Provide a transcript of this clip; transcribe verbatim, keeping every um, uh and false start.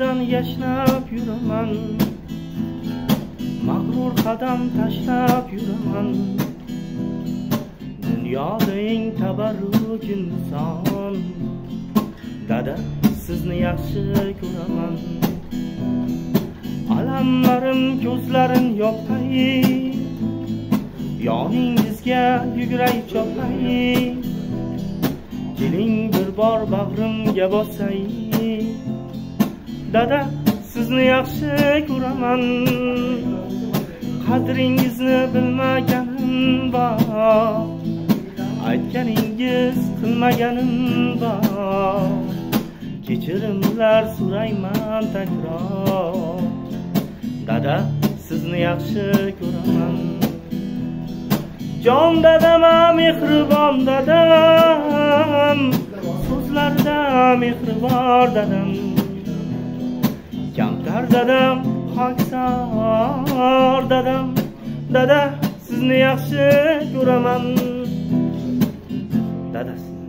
ko'kdan yashnab yuraman, mag'rur qadam tashlab yuraman. Dunyoda eng tabarruk inson, dada sizni yaxshi ko'raman. Alamlarim ko'zlarim yopay, yoningizga yugurib chopay. Keling bir bor bag'rimga bosay, dada sizni yaxshi ko'raman. Qadringizni bilmaganim bor, aytganingiz qilmaganim bor. Kechirimlar so'rayman takror, dada sizni yaxshi ko'raman. Jon dadam, mehribon dadam, so'zlarda mehribon dadam. Kamtar dadam, xaksor dadam, dada sizni yaxshi ko'raman. Dadasi